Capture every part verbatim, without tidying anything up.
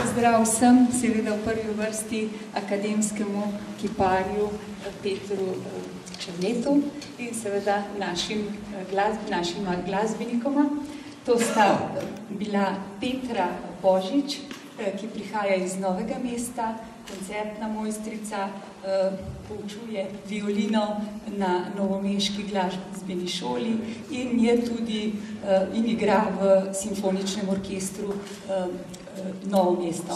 pozdrav vsem, seveda v prvi vrsti akademskemu kiparju Petru Černetu in seveda našim glasb, našima glasbenikoma. To sta bila Petra Božič, ki prihaja iz Novega mesta, koncertna mojstrica, poučuje violino na novomeški glasbeni šoli in je tudi in igra v simfoničnem orkestru Novo mesto.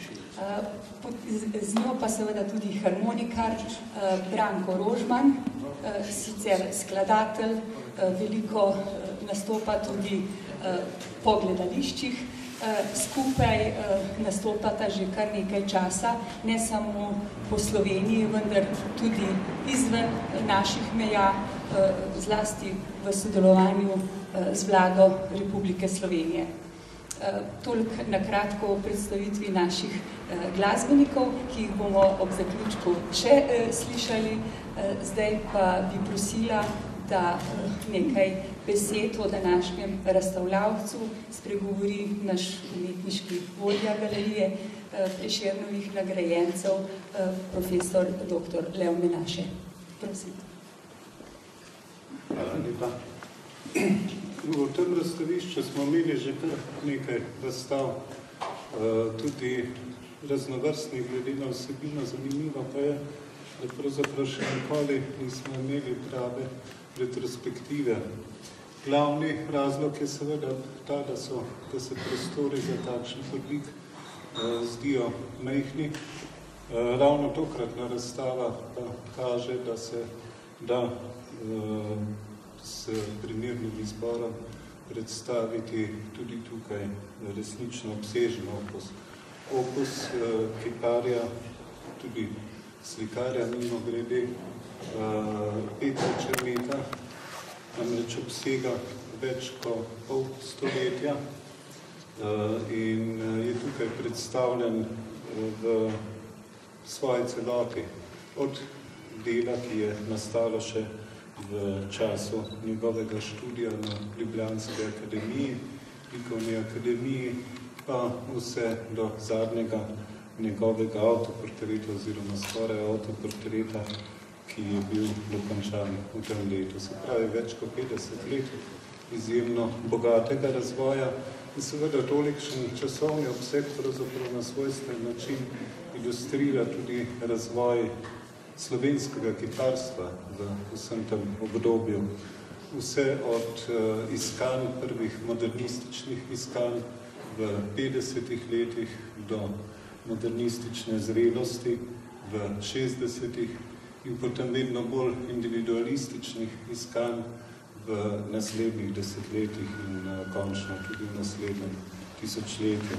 Z njo pa seveda tudi harmonikar Branko Rožman, sicer skladatelj, veliko nastopa tudi po gledališčih. Skupaj nastopata že kar nekaj časa, ne samo po Sloveniji, vendar tudi izven naših meja, zlasti v sodelovanju z vlado Republike Slovenije. Toliko na kratko o predstavitvi naših glasbenikov, ki jih bomo ob zaključku še slišali. Zdaj pa bi prosila, da nekaj besed o današnjem razstavljavcu spregovori naš umetniški vodja galerije Prešernovih nagrajencev, profesor doktor Lev Menaše. Prosim. Hvala lepa. V tem razstavišču smo imeli že kar nekaj razstav, tudi raznovrstnih glede na vsebino. Zanimivo pa je, da pravzaprav še nikoli nismo imeli prave retrospektive. Glavni razlog je seveda ta, da, so, da se prostori za takšen podvig zdijo majhni. Ravno tokratna razstava pa kaže, da se da s primernim izborom predstaviti tudi tukaj resnično obsežen opus. Opus kiparja, tudi slikarja mimo grede, Petra Černeta, namreč obsega več kot pol stoletja in je tukaj predstavljen v svoji celoti. Od dela, ki je nastalo še v času njegovega študija na Ljubljanski akademiji, likovni akademiji, pa vse do zadnjega njegovega avtoportreta oziroma skoraj avtoportreta, ki je bil dokončan v tem letu. Se pravi, več kot petdeset let izjemno bogatega razvoja in seveda tolikšen časovni obseg pravzaprav na svojstven način ilustrira tudi razvoj slovenskega kiparstva v vsem tem obdobju. Vse od iskanj, prvih modernističnih iskanj v petdesetih letih do modernistične zrelosti v šestdesetih in potem vedno bolj individualističnih iskanj v naslednjih desetletjih in končno tudi v naslednjem tisočletju.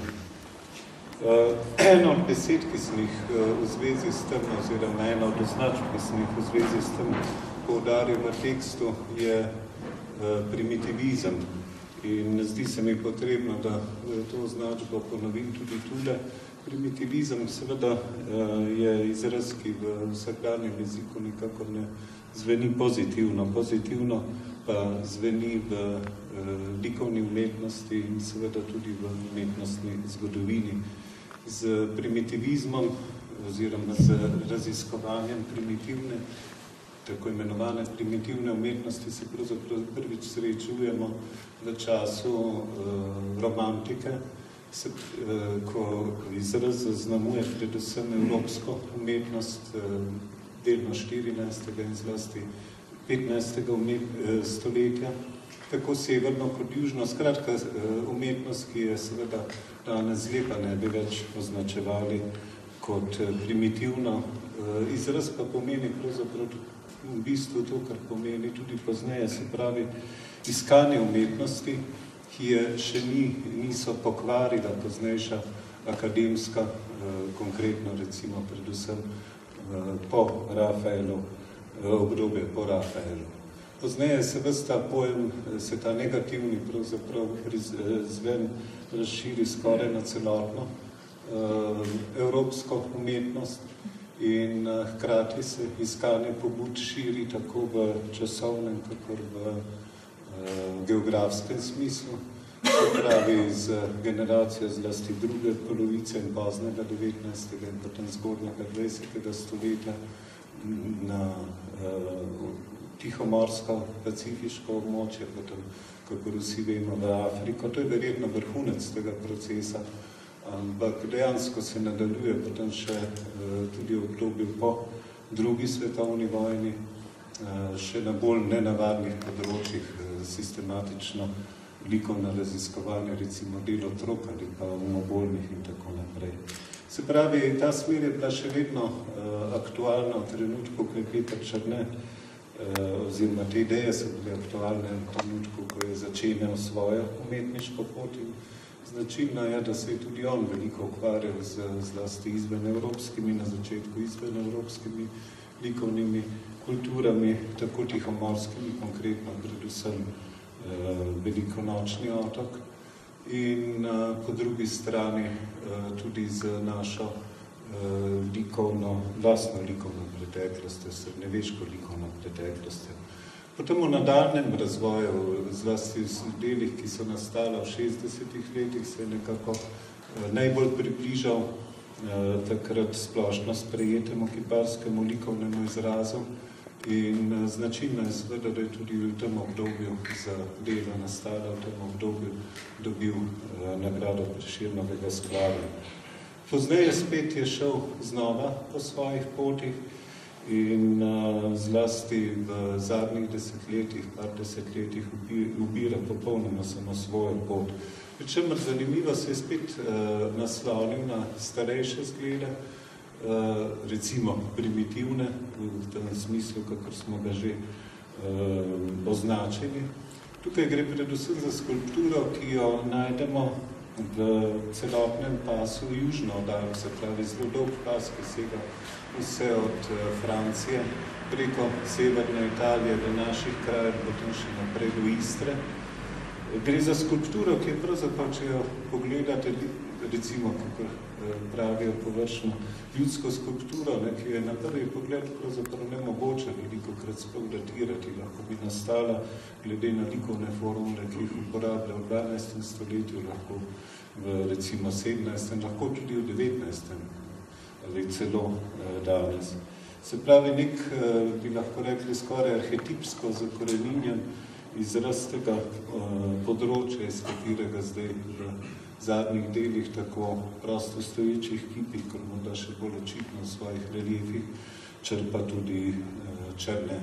Eno od besed, ki sem jih v zvezi s tem, oziroma eno od označb, ki sem jih v zvezi s tem poudaril v tekstu, je primitivizem. In zdi se mi potrebno, da to označbo ponovim tudi tule. Primitivizem seveda je izraz, ki v vsakdanjem jeziku nikako ne zveni pozitivno. Pozitivno pa zveni v likovni umetnosti in seveda tudi v umetnostni zgodovini. Z primitivizmom oziroma z raziskovanjem primitivne, tako imenovane primitivne umetnosti se pravzaprav prvič srečujemo v času romantike, Se, ko izraz zaznamuje predvsem evropsko umetnost delno štirinajstega in zlasti petnajstega stoletja, tako severno kot južno. Skratka, umetnost, ki je seveda danes lepa ne bi več označevali kot primitivno. Izraz pa pomeni pravzaprav v bistvu to, kar pomeni tudi pozneje, se pravi iskanje umetnosti, ki je še ni, niso pokvarila poznejša akademska, konkretno recimo predvsem po Rafaelu, obdobje po Rafaelu. Pozneje se ves ta pojem, se ta negativni pravzaprav zven razširi skoraj na celotno evropsko umetnost in hkrati se iskanje pobud širi tako v časovnem, kakor v geografskem smislu. se pravi z generacijo zlasti druge polovice in poznega devetnajstega in potem zgodnjega dvajsetega stoletja na uh, tihomorsko, pacifiško območje, potem, kako vsi vemo, v Afriko. To je verjetno vrhunec tega procesa, ampak dejansko se nadaljuje potem še uh, tudi v obdobju po drugi svetovni vojni, uh, še na bolj nenavadnih področjih, uh, sistematično likovno raziskovanje, recimo delo otrok ali pa umobolnih in tako naprej. Se pravi, ta smer je bila še vedno uh, aktualna v trenutku, ko je Peter Černe, uh, oziroma te ideje so bile aktualne v trenutku, ko je začenjal svojo umetniško pot in značilno je, da se je tudi on veliko ukvarjal z zlasti izvenevropskimi, na začetku izvenevropskimi likovnimi kulturami, tako tihomorskimi, konkretno predvsem Velikonočni otok in uh, po drugi strani uh, tudi z našo uh, likovno, vlastno likovno preteklostjo, srednjeveško likovno preteklostjo. Potem v nadaljnem razvoju, zlasti v delih, ki so nastala v šestdesetih letih, se je nekako uh, najbolj približal uh, takrat splošno sprejetemu kiparskemu likovnemu izrazu. In značilno je seveda, da je tudi v tem obdobju za delo nastala, v tem obdobju dobil eh, nagrado Prešernovega sklada. Pozneje spet je šel znova po svojih potih in eh, zlasti v zadnjih desetletjih, par desetletjih ubira popolnoma samo svojo pot. Pričemer zanimivo se je spet eh, naslonil na starejše zglede, Uh, recimo primitivne, v tem smislu, kakor smo ga že uh, označili. Tukaj gre predvsem za skulpturo, ki jo najdemo v celotnem pasu južno od Alp, se pravi zelo dolg pas, ki sega vse od uh, Francije preko severne Italije do naših krajev, potem še naprej do Istre. Gre za skulpturo, ki je pravzaprav, če jo pogledate, recimo, kako pravijo površno ljudsko skulpturo, ne, ki je na prvi pogled pravzaprav nemogoče velikokrat sploh datirati, lahko bi nastala glede na likovne formule, ki jih uporablja v dvanajstem stoletju, lahko v recimo sedemnajstem, lahko tudi v devetnajstem ali celo eh, danes. Se pravi, nek, eh, bi lahko rekli, skoraj arhetipsko zakoreninjen izraz tega eh, področja, iz katerega zdaj v zadnjih delih tako prosto stoječih kipih, kot morda še bolj očitno v svojih reliefih, črpa tudi uh, Černe.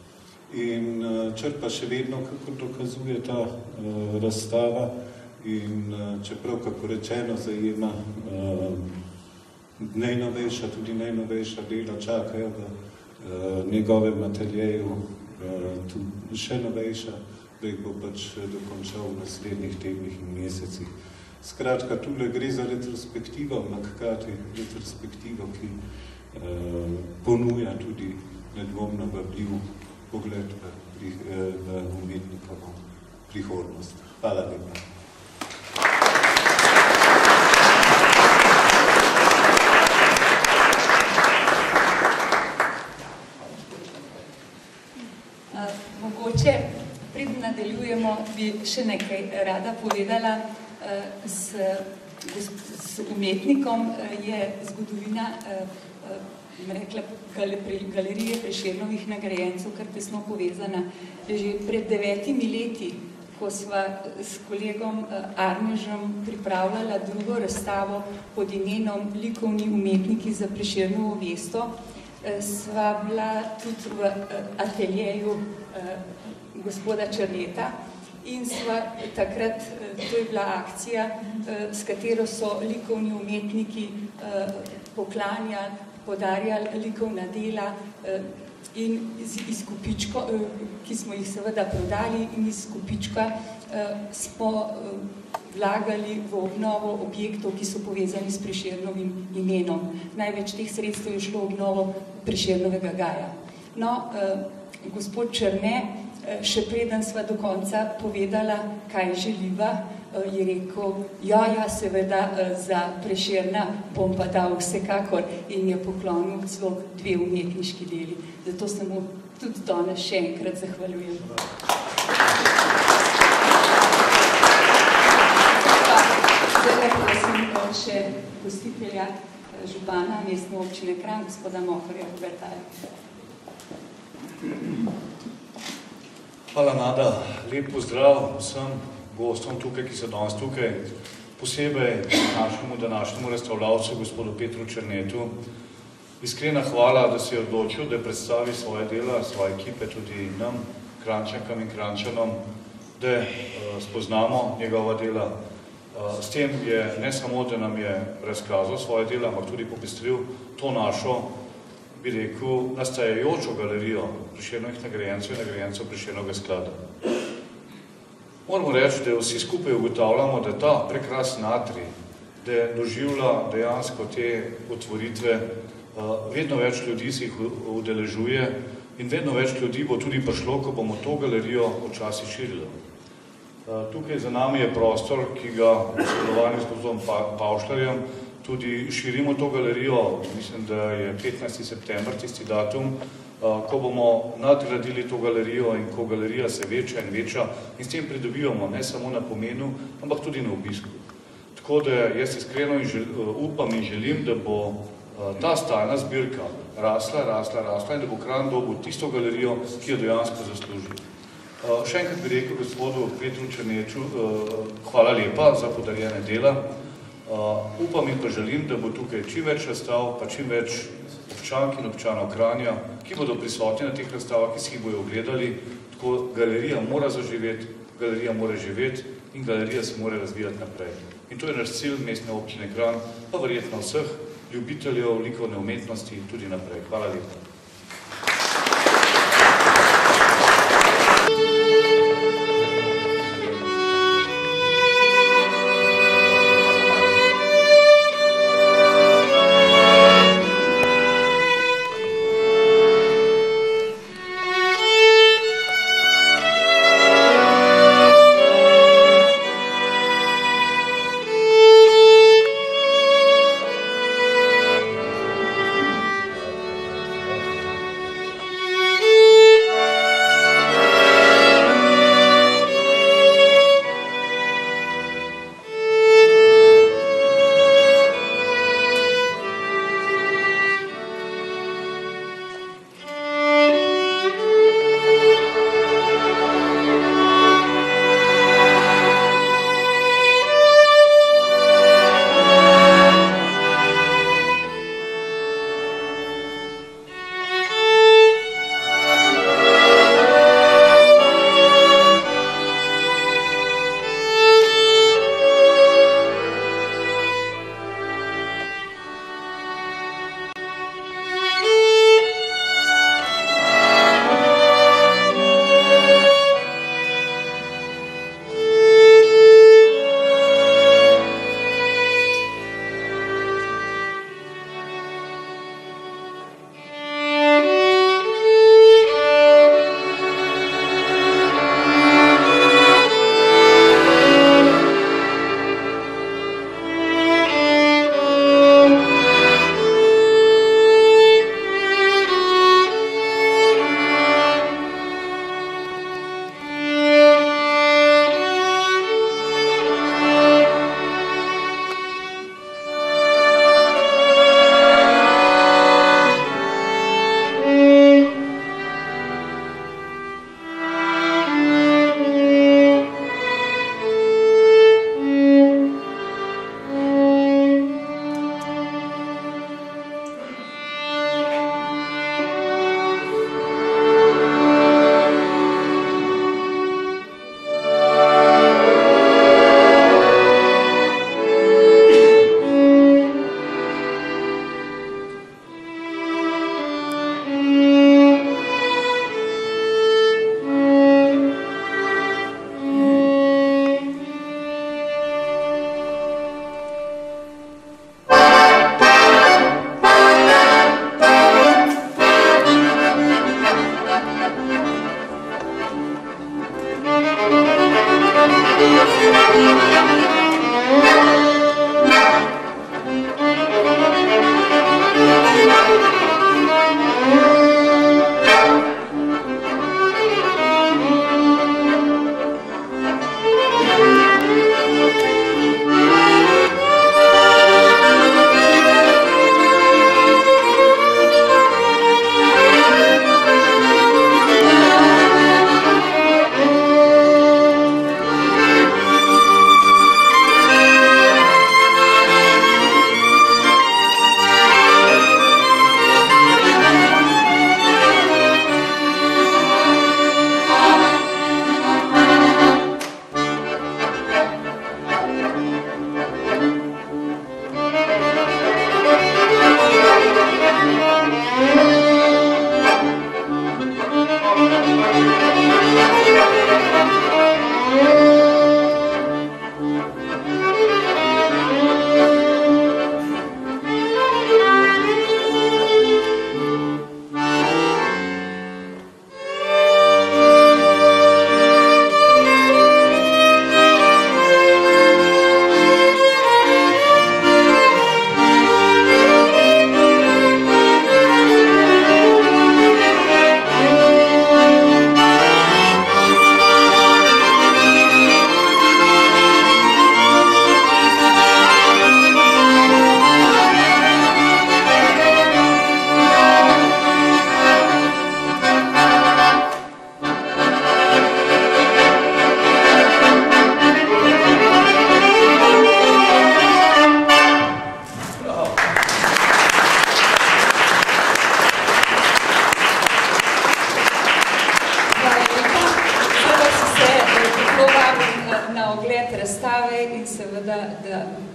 In uh, črpa še vedno, kako dokazuje ta uh, razstava in uh, čeprav, kako rečeno, zajema uh, najnovejša, tudi najnovejša dela, čakajo v uh, njegovem ateljeju uh, tudi še novejša, da jih bo pač dokončal v naslednjih tednih in mesecih. Skratka, tule gre za retrospektivo, hkrati retrospektivo, ki eh, ponuja tudi nedvomno vabljiv pogled v, pri, eh, v umetnikovo prihodnost. Hvala lepa. Uh, mogoče, preden nadaljujemo, bi še nekaj rada povedala. S, s umetnikom je zgodovina rekla, galerije Prešernovih nagrajencev kar tesno povezana. Že pred devetimi leti, ko sva s kolegom Arnežem pripravljala drugo razstavo pod imenom Likovni umetniki za Prešernovo mesto, sva bila tudi v ateljeju gospoda Černeta. In sva takrat, to je bila akcija, s katero so likovni umetniki poklanjali, podarjali likovna dela in iz kupička, ki smo jih seveda prodali, in iz kupička smo vlagali v obnovo objektov, ki so povezani s Prešernovim imenom. Največ teh sredstev je šlo v obnovo Prešernovega gaja. No, gospod Černe, še preden sva do konca povedala, kaj želiva, je rekel, ja, ja, seveda za Prešerna bom pa dal vsekakor, in je poklonil celo dve umetniški deli. Zato se mu tudi danes še enkrat zahvaljujem. še gostitelja župana mestne občine Kranj, gospoda Mokorja Hubertaja. Hvala, Nada. Lep pozdrav vsem gostom tukaj, ki so danes tukaj. Posebej našemu današnjemu razstavljavcu, gospodu Petru Černetu. Iskrena hvala, da se je odločil, da predstavi svoje dela, svoje ekipe tudi nam, Kranjčankam in Kranjčanom, da spoznamo njegova dela. S tem je ne samo, da nam je razkazal svoje dela, ampak tudi popestril to našo, bi rekel, nastajajočo galerijo Prešernovih nagrajencev in nagrajencev Prešernovega sklada. Moramo reči, da vsi skupaj ugotavljamo, da ta prekrasen atrij, da doživlja dejansko te otvoritve, vedno več ljudi se jih udeležuje in vedno več ljudi bo tudi prišlo, ko bomo to galerijo počasi širili. Tukaj za nami je prostor, ki ga v sodelovanju s gospodom Pavšlarjem tudi širimo to galerijo. Mislim, da je petnajsti september tisti datum, ko bomo nadgradili to galerijo in ko galerija se veča in veča in s tem pridobivamo ne samo na pomenu, ampak tudi na obisku. Tako da jaz iskreno in žel, upam in želim, da bo ta stalna zbirka rasla, rasla, rasla in da bo Kranj dobil tisto galerijo, ki jo dejansko zasluži. Uh, še enkrat bi rekel gospodu Petru Černeču, uh, hvala lepa za podarjene dela. Uh, upam in pa želim, da bo tukaj čim več razstav, pa čim več občank in občanov Kranja, ki bodo prisotni na teh razstavah, ki si jih bojo ogledali. Tako galerija mora zaživeti, galerija mora živeti in galerija se mora razvijati naprej. In to je naš cilj mestne občine Kranj, pa verjetno vseh ljubiteljev likovne umetnosti tudi naprej. Hvala lepa.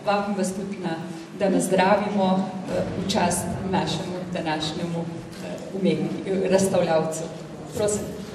vabim vas tudi, na, da nas zdravimo v čast našemu današnjemu umetniku, razstavljavcu. Prosim.